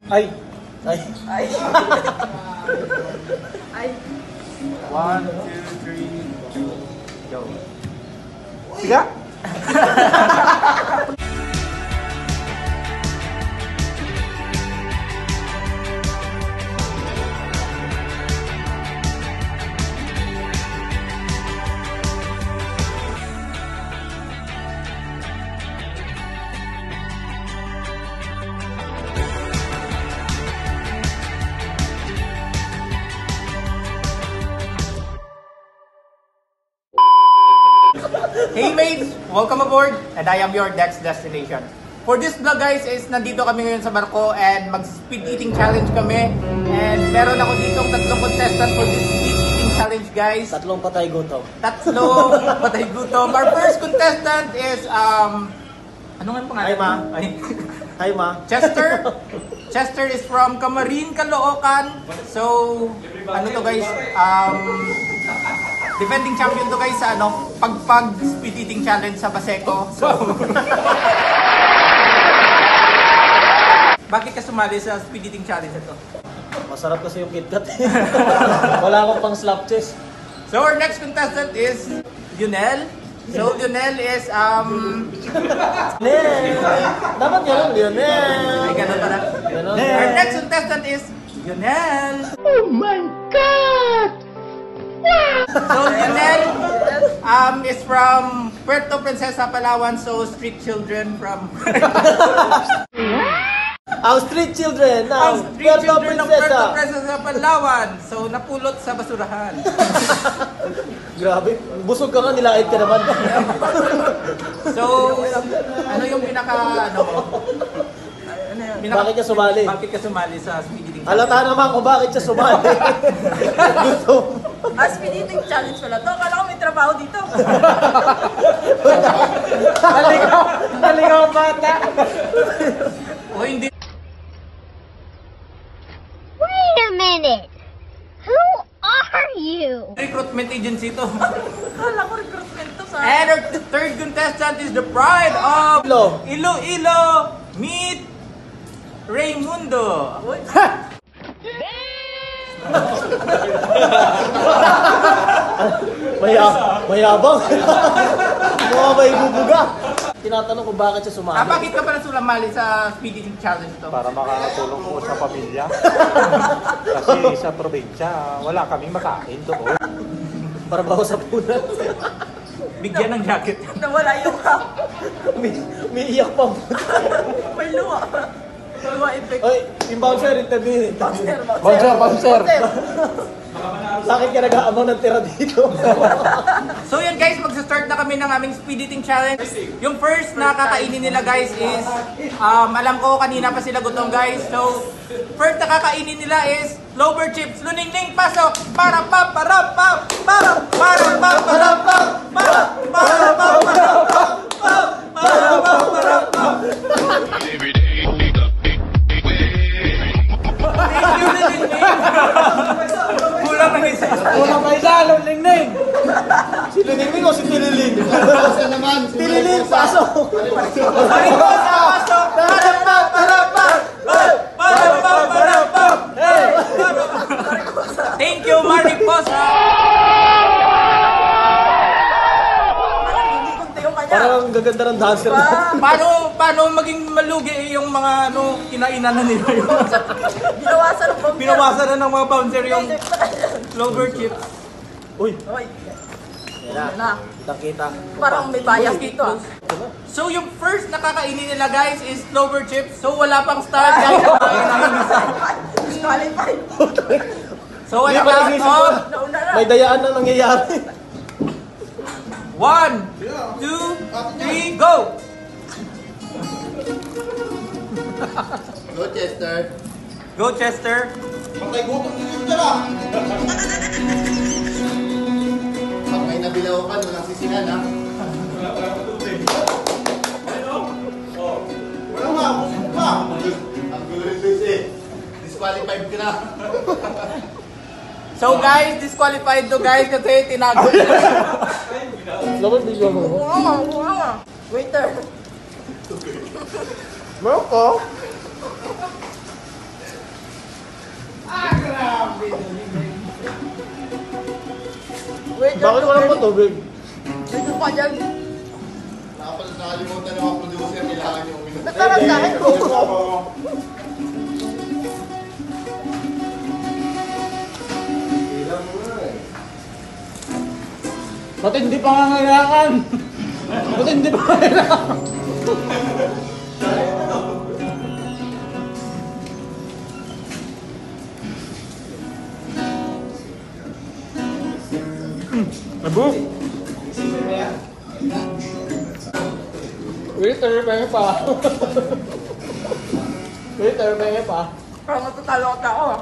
Ay! Ay! Ay! Ay! 1, 2, 3, go! Tiga! Hey mates! Welcome aboard and I am your next destination. For this vlog guys is nandito kami ngayon sa barko and mag-speed eating challenge kami. And meron ako dito tatlong contestant for this speed eating challenge guys. Tatlong patay gutom. Tatlong patay gutom. Our first contestant is ano nga pangalan? Hi ma. Hi ma. Chester. Chester is from Camarin, Caloocan. So ano to guys? Defending champion to guys sa pagpag speed eating challenge sa Baseco. So bakit ka sumali sa speed eating challenge ito? Masarap kasi yung KitKat. Wala akong pang slap chest. So our next contestant is Lionel. So Lionel is Lionel! Dapat yan, Lionel! ay ganun pala. Our next contestant is Lionel. Oh my God! So Lionel is from Puerto Princesa, Palawan. So street children from Our street children now! street children ng Puerto Princesa, Palawan. So napulot sa basurahan. Grabe, busog ka nga, nilait ka naman. So ano yung Bakit ka sumali? Bakit ka sumali sa speed eating challenge? Halata naman kung bakit siya sumali. Gusto. Speed eating challenge pala to. Akala ko may trabaho dito. Naligaw bata. O hindi. Wait a minute! Who are you? Recruitment agency to. Akala ko recruitment to sa... And our third contestant is the pride of Iloilo. Meet Raymundo. Uy. Mayabang. Mga may bubuga. Tinatanong kung bakit siya sumali. Bakit ka pala sumali sa speed eating challenge to? Para makakatulong po sa pamilya. Kasi sa probinsya, wala kaming makain doon. Para ba sa punan? Bigyan ng jacket. Nawala yung May iyak pa. may luwa. Luwa effect. Oy, yung bouncer, interview. Bouncer. Bakit ka nag-aamaw ng tira dito? So yan guys, magsa-start na kami ng aming speed eating challenge. Yung first na kakainin nila guys is, alam ko kanina pa sila gutom guys. So, first na kakainin nila is Clover Chips. Luningning, pasok! Para pa para pa para para pa para pa para para pa para pa para pa para pa. Thank you, Luningning. Kulang na isa. Kulang pa isa, Luningning. Si Luningning o si Tililing? Tililing, pasok! Mariposa, pasok! Para pa para pa para pa para pa. Thank you, Mariposa. Hindi kunti yung kanya. Parang ang gaganda ng dancer na. Paano maging malugi yung mga kinainan na nila yun? Binawasan ng bouncer. Binawasan na ng mga bouncer yung Clover Chips. Uy, Uy. yan na. Kitang-kita. Parang may bias dito ah. So yung first na kakainin nila guys is Clover Chips. So wala pang start guys. Disqualified. So wala Hindi pa pang nagising start. Nauna na. May dayaan na nangyayari. 1, 2, 3, go! Go, Chester. Go Chester. Patay gutom na yung dala. Pag may nabilaw ka, walang sisihan, ha? Wala nga, busog pa. Ang gulo rin eh. Disqualified ka na. So guys, disqualified to guys kasi tinago. Laban video mo. Oo nga. Waiter. Meron ko. Wait, Bakit walang patubig? Dito pa dyan. Nakalimutan ng mga producer, kailangan yung uminom. Natarap sa akin. Ba't hindi pa ngangailangan? Ba't hindi pa ngangailangan? Abo! Waiter, pengen pa. Waiter, pengen pa. Parang matutalo ka tao ah.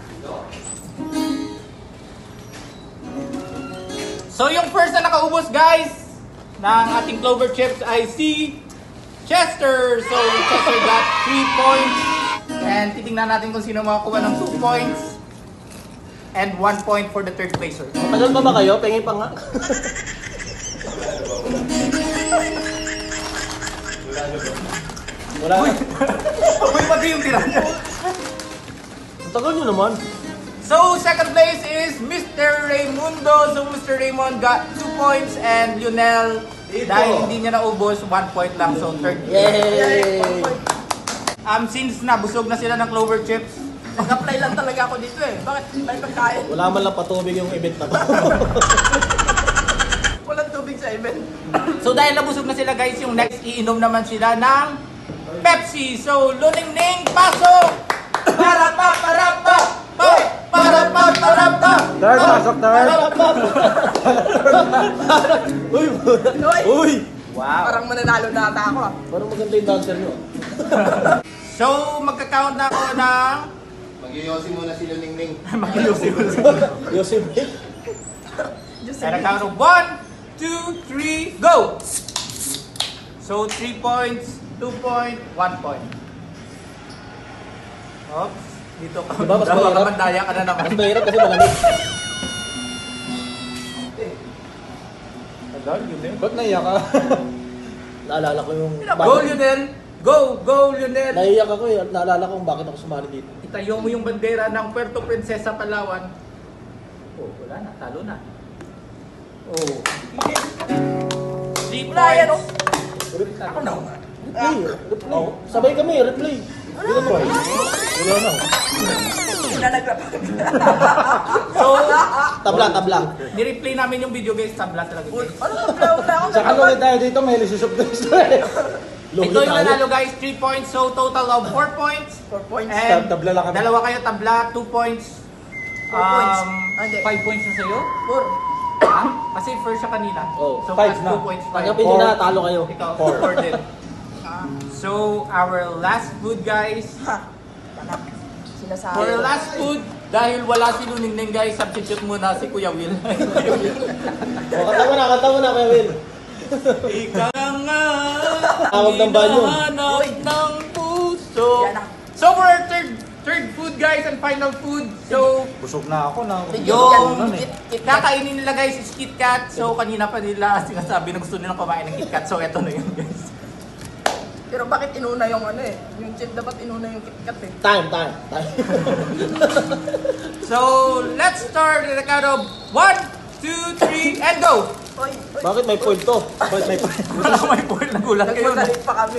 So yung first na nakaubos guys ng ating Clover Chips ay si Chester. So Chester got 3 points. And titingnan natin kung sino makakuha ng 2 points. And 1 point for the third placer. Matagal pa ba kayo? Pengen pa nga. Wala na. Uy, pati yung tira niya. Ang tagal nyo naman. So second place is Mr. Raimundo. So Mr. Raymond got 2 points. And Lionel, dahil hindi niya naubos, 1 point lang. So third place. Yay! Since nabusog na sila ng Clover Chips, Mag-apply lang talaga ako dito eh. Bakit may pagkain? Wala man lang patubig yung event na to. Walang tubig sa event. so dahil nabusog na sila guys, yung next iinom naman sila ng Pepsi. So Luningning, pasok! Para pa, para pa! Hoy! Para pa, para pa! Third, pasok third. Uy! Uy! Wow! Parang mananalo na ata ako ah. Parang maganda yung dancer nyo. So magka-count na ako ng Mag-yosi muna si Luningning. mag-iusip. Yosef. And a count of 1, 2, 3, go! So 3 points, 2 point, 1 point. Oops, dito ka. Diba, mas Dawa ka mahirap? mandaya ka na naman. Mas mahirap kasi malamig. Ba't naiyak ka? Naalala ko yung... Go Lionel! Go! Go Lionel! Naiyak ako eh. Naalala ko kung bakit ako sumali dito. Itayo mo yung bandera ng Puerto Princesa, Palawan. Oh, wala na. Talo na. Oh. 3 Wala yan oh. points. Ako na. Replay. Replay. Sabay kami, replay. Wala na. Wala nagrap. So, Tabla, tabla. ni-replay namin yung video guys. Tabla talaga guys. Ano na wala ako. Sa kalulit tayo dito, may lisusupres na eh. Ito yung nanalo guys, 3 points. So, total of 4 points. 4 points. And Tabla lang kami. dalawa kayo tabla, 2 points. 4 points. Hindi. 5 points na sa'yo? 4. Ha? Kasi first siya kanina. Oh, so, five plus na. 2 points. Tanggapin nyo na, talo kayo. Ikaw, 4 din. So, our last food guys. Ha. Sinasabi. For our last food, dahil wala si Luningning guys, substitute muna si Kuya Will. O, kanta mo na, Kuya Will. Ika nga, Tawag ng banyo. hinahanap ng puso. Yan na. So for our third food guys and final food, so Busog na ako na. yung Kit-Kat. kakainin nila guys is KitKat. So kanina pa nila sinasabi na gusto nilang kumain ng KitKat. So eto na yun guys. Pero bakit inuna yung ano eh? Yung chip dapat inuna yung KitKat eh. Time. So let's start with a count of 1, 2, 3, and go! Oy, Bakit may point to? Bakit may point? Wala ko may point, nagulat kayo. nagmadali pa kami.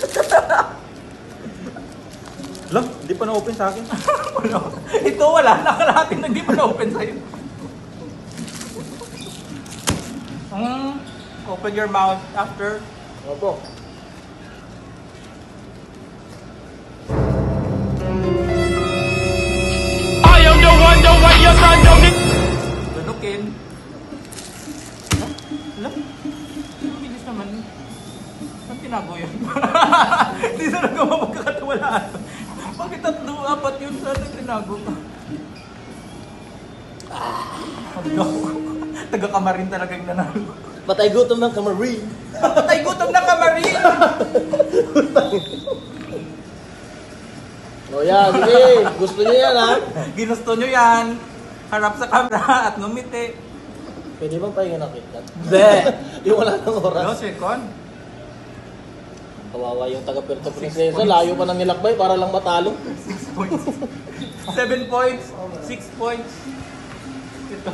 Lang, hindi pa na-open sa akin. Ito wala, nakalating hindi pa na-open sa'yo. Open your mouth after. Opo. I am the one your son don't need. Tunukin. Alam? Ang bilis naman. Saan tinago yun? Hindi na nagawa magkakatawalaan. Bakit 3, 4 yun? Saan tinago ka? Taga-kamarin talaga yung nanalo. Patay gutom ng kamarin. Patay gutom na kamarin! O yan, sige. Gusto niyo yan ha? Ginusto nyo yan. Harap sa camera at ngumiti. Pwede bang pahinga ng KitKat? Be! Yung wala nang No, oras. second. Kawawa yung taga Puerto Princesa. Layo pa ng nilakbay para lang matalo. points. 7 points, 6 points. Ito.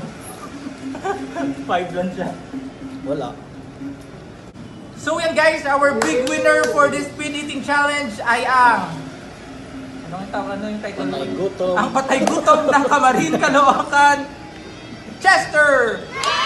5 lang siya. Wala. So yan guys, our big winner for this speed eating challenge ay ang... Ano yung title? Patay gutom. Ang patay gutom ng Kamarin, Caloocan, Chester!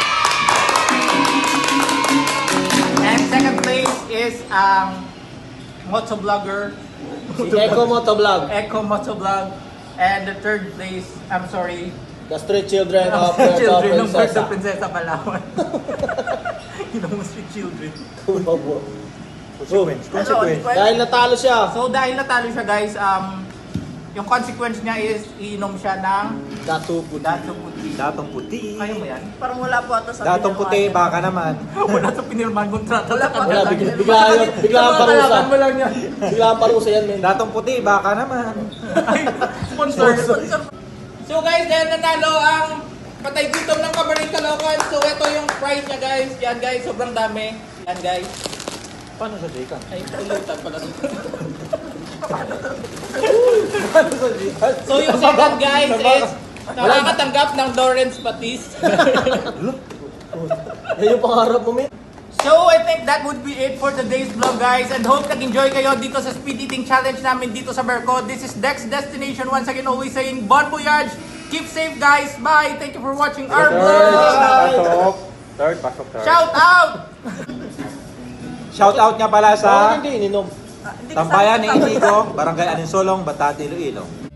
And second place is ang motovlogger, Si Eco Motovlog. Eco Motovlog. And the third place, I'm sorry, The Street Children of children ng Puerto Princesa. Princesa, Palawan. Yung street children. Consequence. Dahil natalo siya. So dahil natalo siya guys, yung consequence niya is iinom siya ng Dato puti. dato puti. Datong puti. Kaya mo yan? Parang wala po ata sa Datong puti, pinirmahan. baka naman. Wala sa pinirmahan kontrata. Wala pa. Wala, bigla ang parusa. Kalaban mo lang yan. Bigla ang parusa yan, men. Datong puti, baka naman. Ay, sponsor. So guys, dahil nanalo ang patay gutom ng Kamarin, Caloocan. So ito yung prize niya guys. Yan guys, sobrang dami. Yan guys. Paano sa Dekan? Ay, ulitan pala. So yung second guys is nakakatanggap ng Lawrence Patis. Yan yung pangarap mo, men. So I think that would be it for today's vlog guys, and hope nag-enjoy kayo dito sa speed eating challenge namin dito sa Berco. This is Dex Destination, once again always saying bon voyage, keep safe guys, bye, thank you for watching our vlog. Pasok. Shout out! Shout out nga pala Bakit sa hindi ininom? Hindi Tambayan ni Inigo, Barangay Aninsolong, Bataan, Iloilo.